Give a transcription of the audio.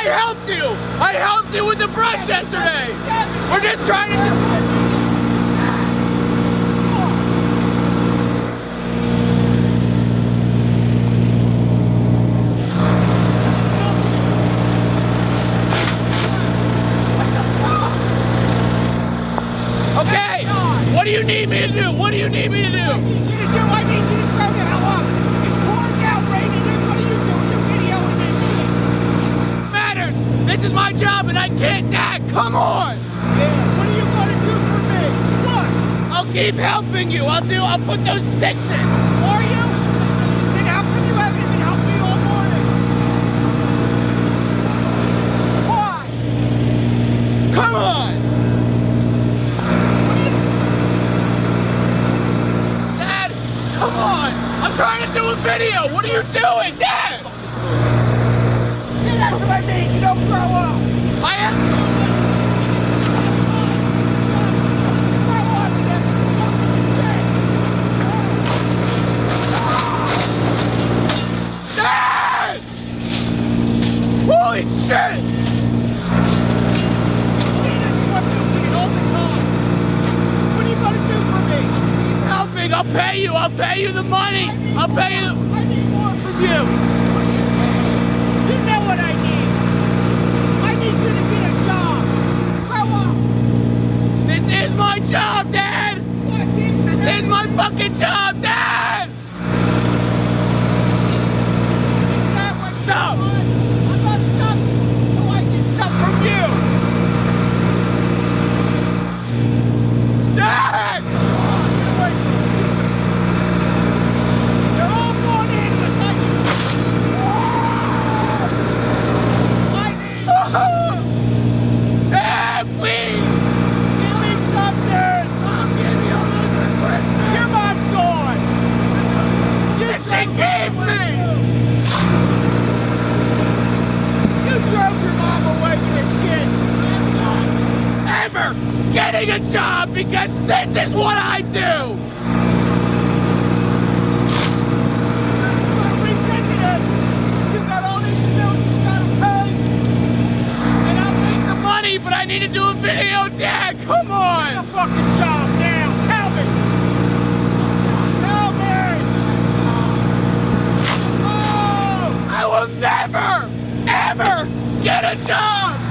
helped you! I helped you with the brush yesterday! We're just trying to... Okay! What do you need me to do? What do you need me to do? I need you to do, I need you to grow the hell up. It's pouring down, raining, and what are you doing? You're videoing this shit. Matters! This is my job and I can't die! Come on! Yeah, what are you gonna do for me? What? I'll keep helping you. I'll put those sticks in. Are you? Then how come you haven't been helping me all morning? Why? Come on! Dad, come on! I'm trying to do a video! What are you doing, Dad? See, that's what I mean. You don't grow up. I am... Dad! Holy shit! What are you gonna do for me? Helping! I'll pay you the money! I'll pay you... I need more from you. You know what I need. I need you to get a job. Grow up. This is my job, Dad! This is my fucking job, Dad! Stop! I'm not stuck, so I get stuff from you. Dad! They're all going in just like you. I need Dad, please! give me something. Mom, give me a little Christmas! Your mom's gone. Yes, she gave me! You drove your mom away with your shit. Ever getting a job because this is what I do! You got all these bills you gotta pay. And I'll make the money, but I need to do a video, Dad! Come on! Get a fucking job now. Tell me. Tell me. Oh! I will never, ever get a job!